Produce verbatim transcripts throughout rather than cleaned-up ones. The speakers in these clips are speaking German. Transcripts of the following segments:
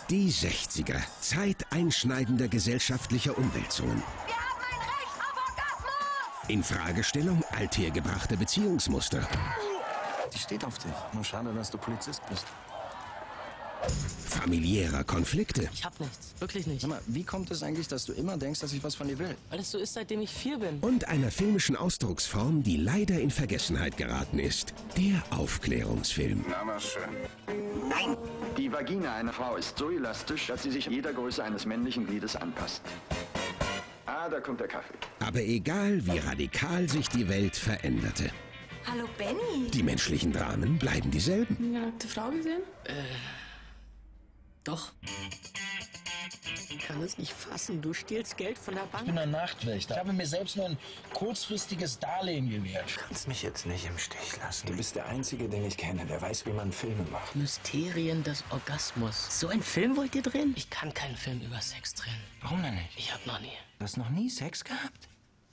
Die sechziger. Zeit einschneidender gesellschaftlicher Umwälzungen. Wir haben ein Recht auf Orgasmus! Infragestellung althergebrachter Beziehungsmuster. Die steht auf dich. Nur schade, dass du Polizist bist. Familiärer Konflikte. Ich hab nichts. Wirklich nicht. Sag mal, wie kommt es eigentlich, dass du immer denkst, dass ich was von dir will? Weil es so ist, seitdem ich vier bin. Und einer filmischen Ausdrucksform, die leider in Vergessenheit geraten ist. Der Aufklärungsfilm. Na, war schön. Nein! Die Vagina einer Frau ist so elastisch, dass sie sich jeder Größe eines männlichen Gliedes anpasst. Ah, da kommt der Kaffee. Aber egal, wie radikal sich die Welt veränderte. Hallo, Benny. Die menschlichen Dramen bleiben dieselben. Eine nackte Frau gesehen? Äh, doch. Ich kann es nicht fassen. Du stiehlst Geld von der Bank. Ich bin ein Nachtwächter. Ich habe mir selbst nur ein kurzfristiges Darlehen gewährt. Du kannst mich jetzt nicht im Stich lassen. Du bist der Einzige, den ich kenne, der weiß, wie man Filme macht. Mysterien des Orgasmus. So einen Film wollt ihr drehen? Ich kann keinen Film über Sex drehen. Warum denn nicht? Ich hab noch nie. Du hast noch nie Sex gehabt?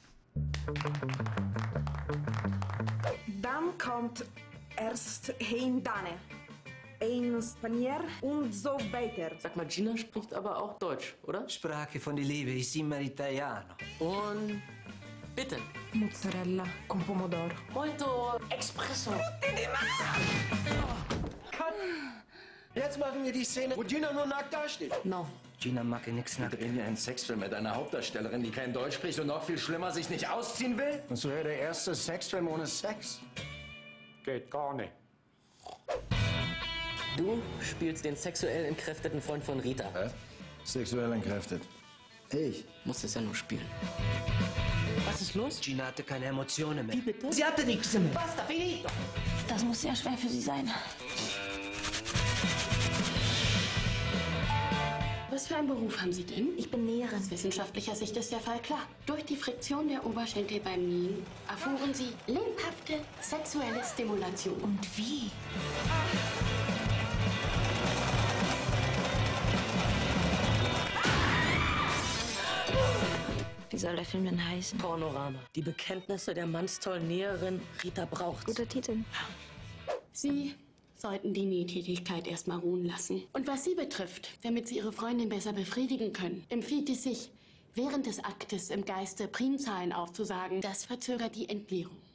Dann kommt erst Hindane, ein Spanier und so weiter. Sag mal, Gina spricht aber auch Deutsch, oder? Sprache von der Liebe, ich immer Italiano. Und bitte. Mozzarella con pomodoro. Molto Espresso. Jetzt machen wir die Szene, wo Gina nur nackt dasteht. No. Gina mag nix nackt. Drehen wir einen Sexfilm mit einer Hauptdarstellerin, die kein Deutsch spricht und noch viel schlimmer sich nicht ausziehen will? Das wäre der erste Sexfilm ohne Sex. Geht gar nicht. Du spielst den sexuell entkräfteten Freund von Rita. Was? Sexuell entkräftet. Ich? Musst es ja nur spielen. Was ist los? Gina hatte keine Emotionen mehr. Wie bitte? Sie hatte nichts mehr. Basta, finito. Das muss sehr schwer für Sie sein. Was für einen Beruf haben Sie denn? Ich bin Näherin. Aus wissenschaftlicher Sicht ist der Fall klar. Durch die Friktion der Oberschenkel beim Nähen erfuhren Sie lebhafte sexuelle Stimulation. Und wie? Wie soll der Film denn heißen? Pornorama. Die Bekenntnisse der mannstollen Näherin Rita Braucht. Guter Titel. Sie sollten die Nähtätigkeit erstmal ruhen lassen. Und was Sie betrifft, damit Sie Ihre Freundin besser befriedigen können, empfiehlt es sich, während des Aktes im Geiste Primzahlen aufzusagen. Das verzögert die Entleerung.